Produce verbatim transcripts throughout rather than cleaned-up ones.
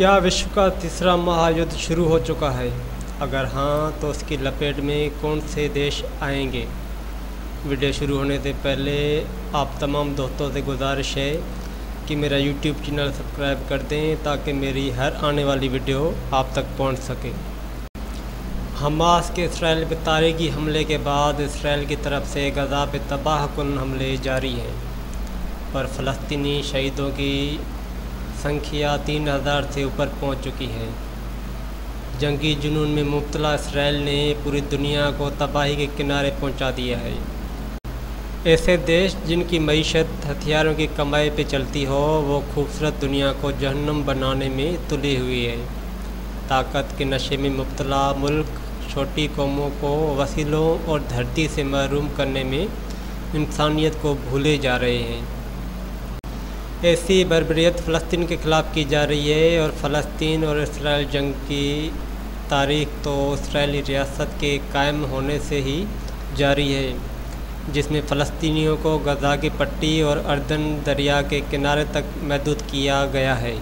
क्या विश्व का तीसरा महायुद्ध शुरू हो चुका है? अगर हाँ तो उसकी लपेट में कौन से देश आएंगे? वीडियो शुरू होने से पहले आप तमाम दोस्तों से गुजारिश है कि मेरा यूट्यूब चैनल सब्सक्राइब कर दें ताकि मेरी हर आने वाली वीडियो आप तक पहुंच सके। हमास के इसराइल पर तारीखी हमले के बाद इसराइल की तरफ से गज़ा पे तबाहकुन हमले जारी हैं, पर फ़लस्तीनी शहीदों की संख्या तीन हज़ार से ऊपर पहुंच चुकी है। जंगी जुनून में मुब्तला इसराइल ने पूरी दुनिया को तबाही के किनारे पहुंचा दिया है। ऐसे देश जिनकी मईशत हथियारों की कमाई पे चलती हो, वो खूबसूरत दुनिया को जहन्नम बनाने में तुली हुई है। ताकत के नशे में मुब्तला मुल्क छोटी कौमों को वसीलों और धरती से महरूम करने में इंसानियत को भूले जा रहे हैं। ऐसी बर्बरियत फ़लस्तीन के ख़िलाफ़ की जा रही है और फ़लस्तीन और इसराइल जंग की तारीख़ तो इसराइली रियासत के कायम होने से ही जारी है, जिसमें फ़लस्तीनियों को गज़ा की पट्टी और अर्दन दरिया के किनारे तक महदूद किया गया है।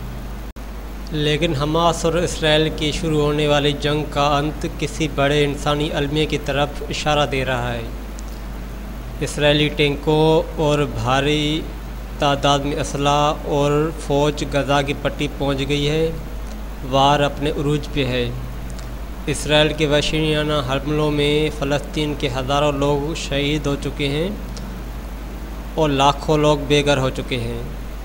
लेकिन हमास और इसराइल की शुरू होने वाली जंग का अंत किसी बड़े इंसानी अलमिया की तरफ इशारा दे रहा है। इसराइली टैंकों और भारी तादाद में असला और फ़ौज गज़ा की पट्टी पहुंच गई है। वार अपने उरूज पे है। इसराइल के वहशीयाना हमलों में फ़लस्तीन के हज़ारों लोग शहीद हो चुके हैं और लाखों लोग बेघर हो चुके हैं।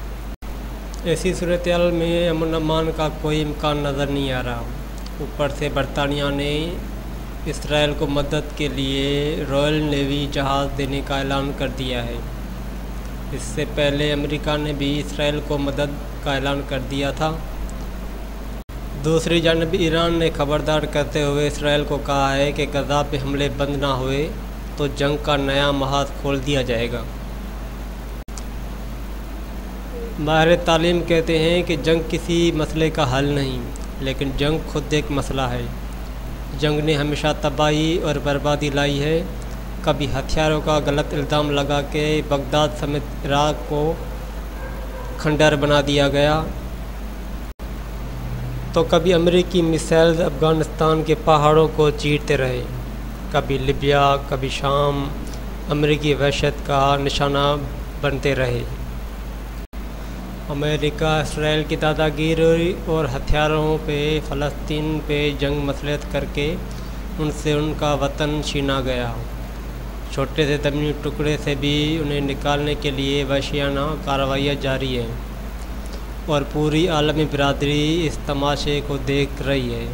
ऐसी सूरत-ए-हाल में अमन अमान का कोई इम्कान नज़र नहीं आ रहा। ऊपर से बरतानिया ने इसराइल को मदद के लिए रॉयल नेवी जहाज़ देने का ऐलान कर दिया है। इससे पहले अमेरिका ने भी इसराइल को मदद का ऐलान कर दिया था। दूसरी जानब ईरान ने खबरदार करते हुए इसराइल को कहा है कि गज़ा पे हमले बंद ना हुए तो जंग का नया महाज खोल दिया जाएगा। माहिर तालीम कहते हैं कि जंग किसी मसले का हल नहीं, लेकिन जंग खुद एक मसला है। जंग ने हमेशा तबाही और बर्बादी लाई है। कभी हथियारों का गलत इल्ज़ाम लगा के बगदाद समेत इराक़ को खंडर बना दिया गया, तो कभी अमेरिकी मिसाइल अफ़गानिस्तान के पहाड़ों को चीरते रहे। कभी लिबिया, कभी शाम अमेरिकी वहशत का निशाना बनते रहे। अमेरिका इसराइल की दादागिरी और हथियारों पे फ़लस्तीन पे जंग मसलहत करके उनसे उनका वतन छीना गया। छोटे से ज़मीनी टुकड़े से भी उन्हें निकालने के लिए वहशियाना कार्रवाइयाँ जारी हैं और पूरी आलमी बिरादरी इस तमाशे को देख रही है।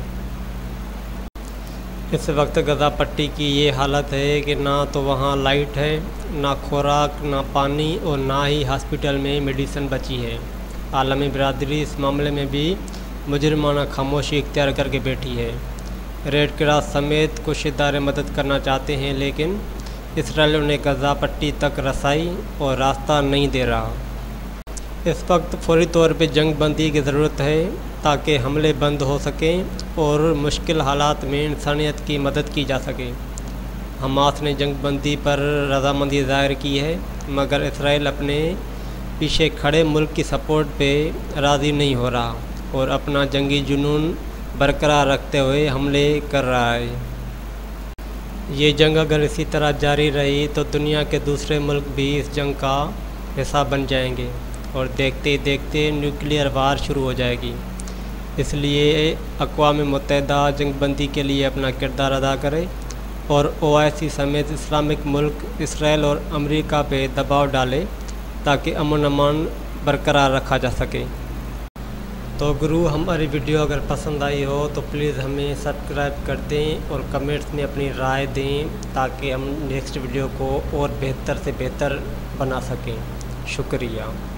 इस वक्त गज़ा पट्टी की ये हालत है कि ना तो वहाँ लाइट है, ना खुराक, ना पानी और ना ही हॉस्पिटल में मेडिसिन बची है। आलमी बिरादरी इस मामले में भी मुजरिमाना खामोशी इख्तियार करके बैठी है। रेड क्रॉस समेत कुछ इदारे मदद करना चाहते हैं, लेकिन इसराइल उन्हें गज़ा पट्टी तक रसाई और रास्ता नहीं दे रहा। इस वक्त फौरी तौर पे जंग बंदी की ज़रूरत है ताकि हमले बंद हो सकें और मुश्किल हालात में इंसानियत की मदद की जा सके। हमास ने जंग बंदी पर रज़ामंदी ज़ाहिर की है, मगर इसराइल अपने पीछे खड़े मुल्क की सपोर्ट पे राज़ी नहीं हो रहा और अपना जंगी जुनून बरकरार रखते हुए हमले कर रहा है। ये जंग अगर इसी तरह जारी रही तो दुनिया के दूसरे मुल्क भी इस जंग का हिस्सा बन जाएंगे और देखते ही देखते न्यूक्लियर वार शुरू हो जाएगी। इसलिए अक़वाम मुत्तहिदा जंग बंदी के लिए अपना किरदार अदा करे और ओ आई सी समेत इस्लामिक मुल्क इसराइल और अमेरिका पे दबाव डाले ताकि अमन अमान बरकरार रखा जा सके। तो गुरु, हमारी वीडियो अगर पसंद आई हो तो प्लीज़ हमें सब्सक्राइब कर दें और कमेंट्स में अपनी राय दें ताकि हम नेक्स्ट वीडियो को और बेहतर से बेहतर बना सकें। शुक्रिया।